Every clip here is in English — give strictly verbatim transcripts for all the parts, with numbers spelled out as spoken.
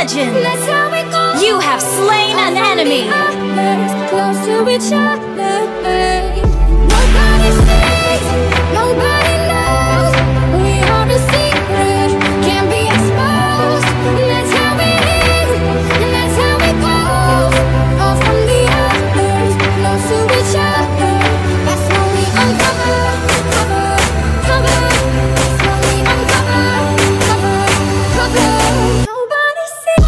Legends! That's how we go. You have slain an enemy! Close to each other. Nobody sees, nobody knows. We are a secret, can't be exposed. That's how it is, and that's how it goes. All from the others, close to each other. That's when we uncover, cover, cover. That's when we uncover, cover, cover. Nobody sees.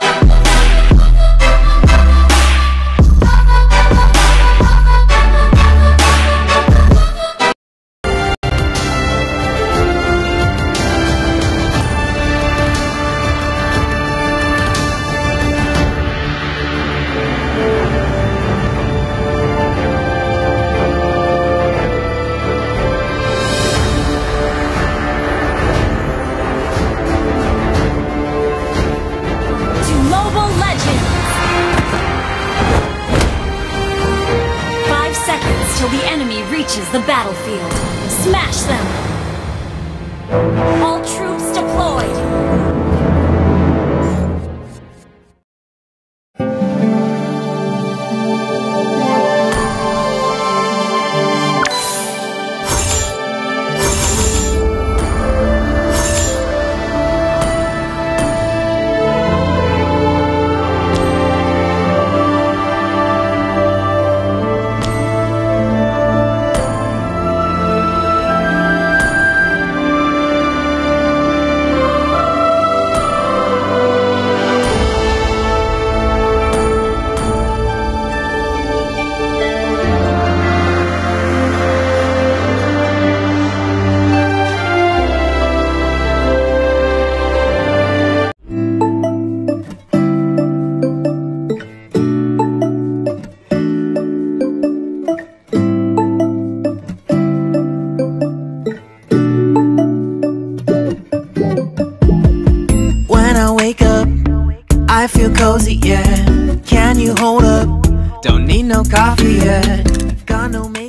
Till the enemy reaches the battlefield. Smash them! All troops deployed! I feel cozy, yeah. Can you hold up? Don't need no coffee yet. Got no makeup.